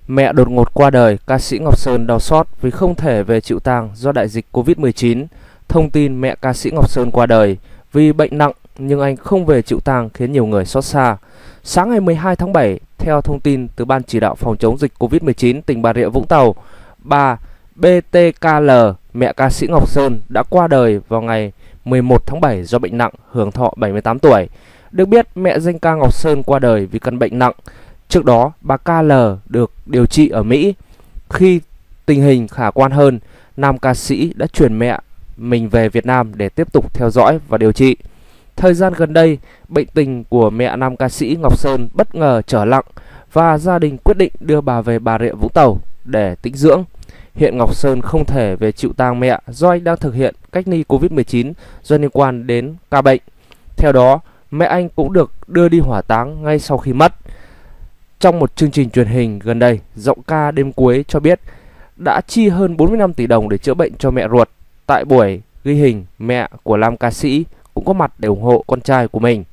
Mẹ đột ngột qua đời, ca sĩ Ngọc Sơn đau xót vì không thể về chịu tang do đại dịch Covid-19. Thông tin mẹ ca sĩ Ngọc Sơn qua đời vì bệnh nặng nhưng anh không về chịu tang khiến nhiều người xót xa. Sáng ngày 12 tháng 7, theo thông tin từ Ban Chỉ đạo phòng chống dịch Covid-19 tỉnh Bà Rịa Vũng Tàu, bà BTKL, mẹ ca sĩ Ngọc Sơn đã qua đời vào ngày 11 tháng 7 do bệnh nặng, hưởng thọ 78 tuổi. Được biết, mẹ danh ca Ngọc Sơn qua đời vì căn bệnh nặng. Trước đó, bà KL được điều trị ở Mỹ. Khi tình hình khả quan hơn, nam ca sĩ đã chuyển mẹ mình về Việt Nam để tiếp tục theo dõi và điều trị. Thời gian gần đây, bệnh tình của mẹ nam ca sĩ Ngọc Sơn bất ngờ trở nặng và gia đình quyết định đưa bà về Bà Rịa Vũng Tàu để tĩnh dưỡng. Hiện Ngọc Sơn không thể về chịu tang mẹ do anh đang thực hiện cách ly Covid-19 do liên quan đến ca bệnh. Theo đó, mẹ anh cũng được đưa đi hỏa táng ngay sau khi mất. Trong một chương trình truyền hình gần đây, giọng ca đêm cuối cho biết đã chi hơn 45 tỷ đồng để chữa bệnh cho mẹ ruột. Tại buổi ghi hình, mẹ của nam ca sĩ cũng có mặt để ủng hộ con trai của mình.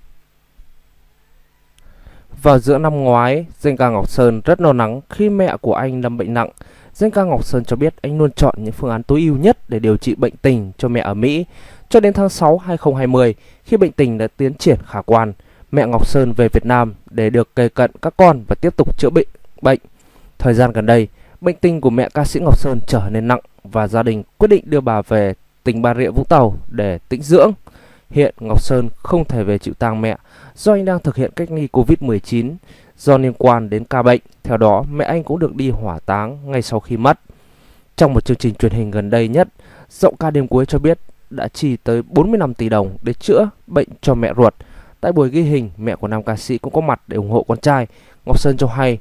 Vào giữa năm ngoái, danh ca Ngọc Sơn rất lo lắng khi mẹ của anh lâm bệnh nặng. Danh ca Ngọc Sơn cho biết anh luôn chọn những phương án tối ưu nhất để điều trị bệnh tình cho mẹ ở Mỹ. Cho đến tháng 6 2020, khi bệnh tình đã tiến triển khả quan, mẹ Ngọc Sơn về Việt Nam để được kề cận các con và tiếp tục chữa bệnh. Thời gian gần đây, bệnh tình của mẹ ca sĩ Ngọc Sơn trở nên nặng và gia đình quyết định đưa bà về tỉnh Bà Rịa Vũng Tàu để tĩnh dưỡng. Hiện Ngọc Sơn không thể về chịu tang mẹ do anh đang thực hiện cách ly Covid-19 do liên quan đến ca bệnh. Theo đó, mẹ anh cũng được đi hỏa táng ngay sau khi mất. Trong một chương trình truyền hình gần đây nhất, giọng ca đêm cuối cho biết đã chi tới 45 tỷ đồng để chữa bệnh cho mẹ ruột. Tại buổi ghi hình, mẹ của nam ca sĩ cũng có mặt để ủng hộ con trai. Ngọc Sơn cho hay,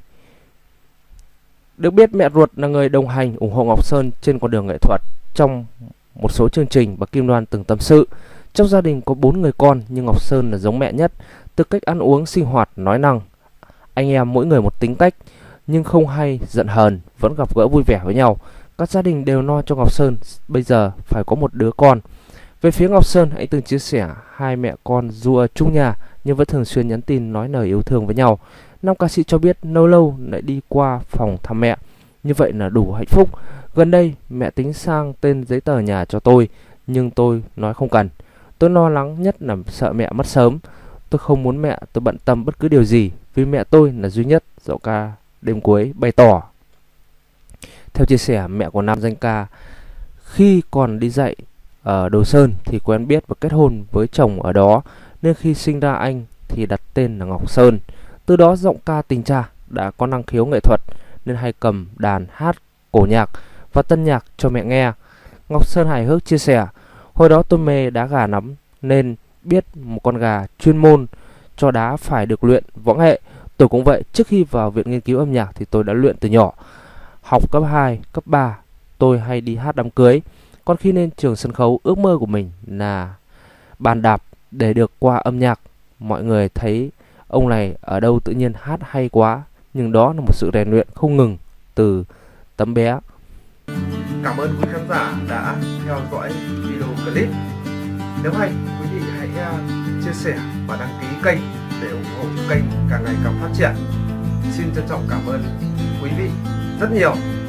được biết mẹ ruột là người đồng hành ủng hộ Ngọc Sơn trên con đường nghệ thuật. Trong một số chương trình, bà Kim Loan từng tâm sự, trong gia đình có 4 người con nhưng Ngọc Sơn là giống mẹ nhất. Từ cách ăn uống, sinh hoạt, nói năng, anh em mỗi người một tính cách nhưng không hay giận hờn, vẫn gặp gỡ vui vẻ với nhau. Các gia đình đều lo cho Ngọc Sơn bây giờ phải có một đứa con. Về phía Ngọc Sơn, anh từng chia sẻ hai mẹ con dù ở chung nhà nhưng vẫn thường xuyên nhắn tin nói lời yêu thương với nhau. Nam ca sĩ cho biết lâu lâu lại đi qua phòng thăm mẹ, như vậy là đủ hạnh phúc. Gần đây mẹ tính sang tên giấy tờ nhà cho tôi nhưng tôi nói không cần. Tôi lo lắng nhất là sợ mẹ mất sớm. Tôi không muốn mẹ tôi bận tâm bất cứ điều gì vì mẹ tôi là duy nhất, giọng ca đêm cuối bày tỏ. Theo chia sẻ, mẹ của nam danh ca khi còn đi dạy ở Đồ Sơn thì quen biết và kết hôn với chồng ở đó, nên khi sinh ra anh thì đặt tên là Ngọc Sơn. Từ đó giọng ca tình cha đã có năng khiếu nghệ thuật nên hay cầm đàn hát cổ nhạc và tân nhạc cho mẹ nghe. Ngọc Sơn hài hước chia sẻ, hồi đó tôi mê đá gà lắm nên biết một con gà chuyên môn cho đá phải được luyện võ nghệ. Tôi cũng vậy, trước khi vào viện nghiên cứu âm nhạc thì tôi đã luyện từ nhỏ. Học cấp 2, cấp 3 tôi hay đi hát đám cưới. Còn khi lên trường sân khấu, ước mơ của mình là bàn đạp để được qua âm nhạc. Mọi người thấy ông này ở đâu tự nhiên hát hay quá, nhưng đó là một sự rèn luyện không ngừng từ tấm bé. Cảm ơn quý khán giả đã theo dõi video clip. Nếu hay, quý vị hãy chia sẻ và đăng ký kênh để ủng hộ kênh càng ngày càng phát triển. Xin trân trọng cảm ơn quý vị rất nhiều.